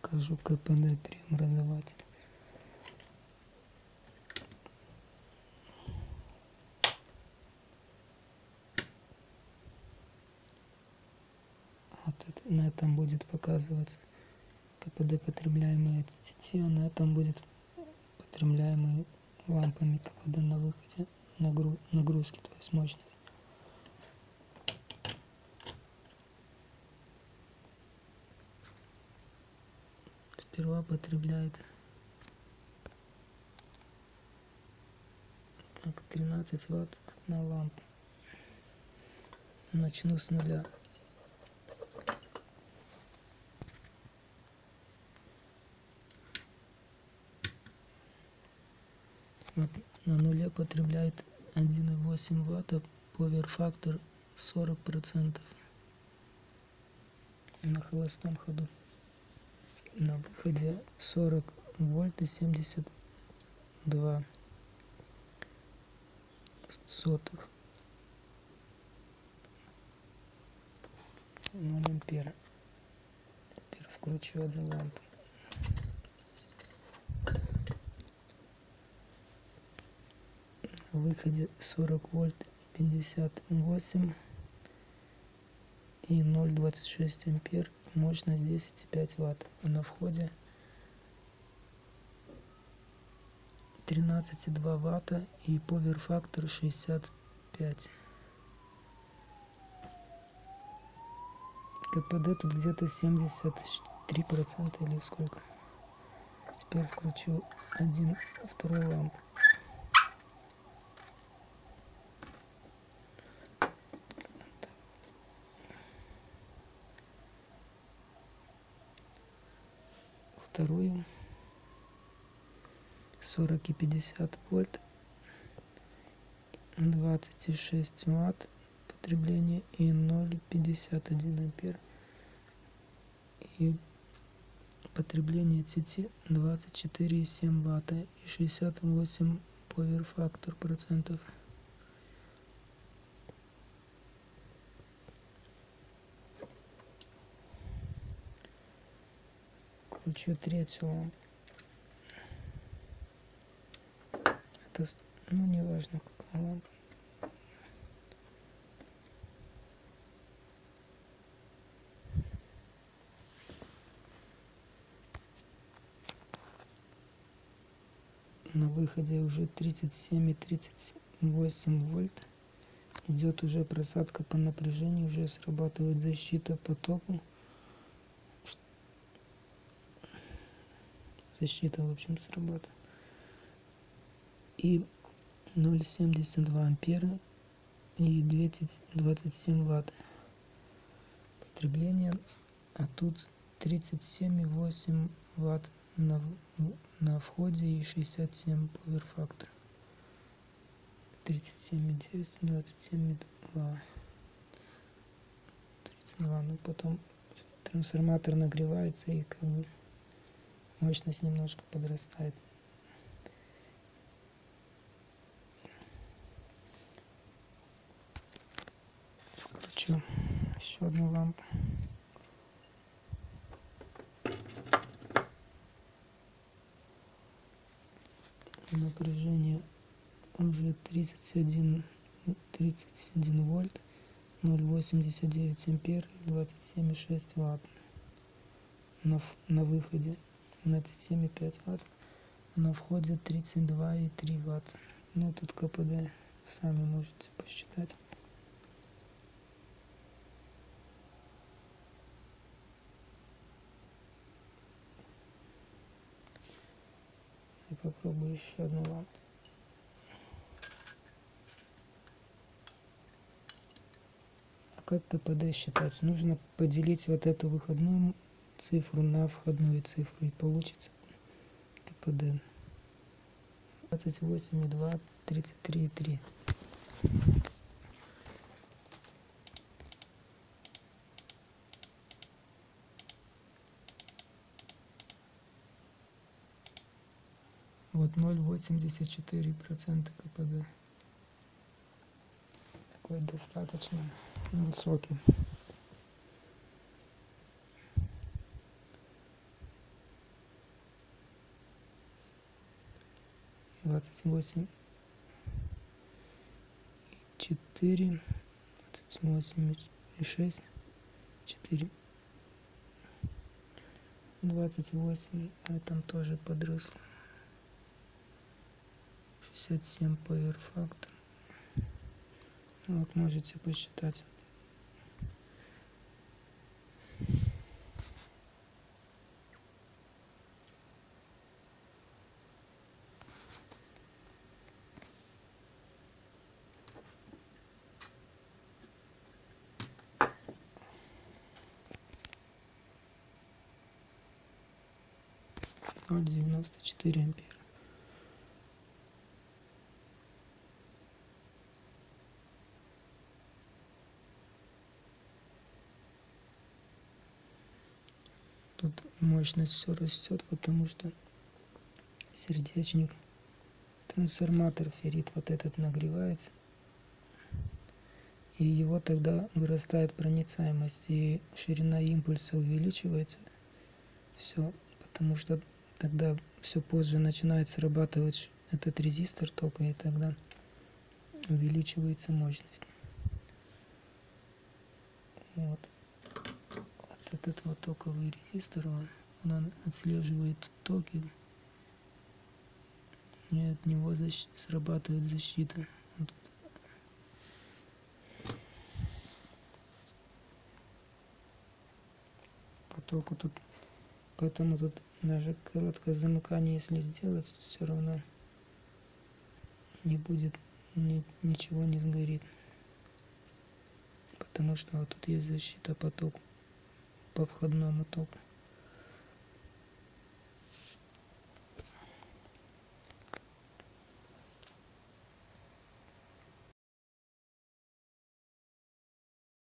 покажу КПД преобразователь. Вот это, на этом будет показываться КПД, потребляемые сети, а на этом будет потребляемые лампами КПД на выходе нагрузки, то есть мощность. Сперва потребляет 13 Вт одна лампа. Начну с нуля. Вот на нуле потребляет 1,8 Вт, поверфактор 40%. На холостом ходу. На выходе 40 вольт и 72 сотых. 0 ампера. Теперь вкручу одну лампу. На выходе 40 вольт 58 и 0,26 ампер, мощность 10,5 Вт. А на входе 13,2 Вт и поверфактор 65. КПД тут где-то 73% или сколько. Теперь вкручу вторую лампу. Вторую 40 и 50 вольт, 26 Вт потребление и 0,51 ампер. И потребление сети 24,7 Вт и 68 поверфактор процентов. Кручу третью лампу. Это, не важно какая лампа. На выходе уже 37 и 38 вольт. Идет уже просадка по напряжению, уже срабатывает защита по току. Защита, в общем, срабатывает. И 0,72 ампера и 227 Вт потребление, а тут 37,8 Вт на входе и 67 поверфактор. 37,9, 27,2, 32. Ну потом трансформатор нагревается и как бы мощность немножко подрастает. Включу еще одну лампу. Напряжение уже 31 вольт, 0,89 ампер и 27,6 Вт. На выходе 17,5 Вт, на входе 32,3 Вт. Ну тут КПД сами можете посчитать. И попробую еще одну лампу. А как КПД считать? Нужно поделить вот эту выходную цифру на входную цифру, и получится КПД 28,2, 33,3. Вот 0,84% КПД. Такой достаточно высокий. 28,4, 28,6, 4, 28, там тоже подрос. 67 power factor. Ну, вот можете посчитать. Вот 94 ампера. Тут мощность все растет, потому что сердечник, трансформатор феррит вот этот нагревается, и его тогда вырастает проницаемость, и ширина импульса увеличивается. Все, потому что тогда все позже начинает срабатывать этот резистор тока, и тогда увеличивается мощность. Вот этот вот токовый резистор, он отслеживает токи, и от него срабатывает защита. Вот по току тут, поэтому тут даже короткое замыкание, если сделать, все равно не будет, ничего не сгорит, потому что вот тут есть защита по току, по входному току.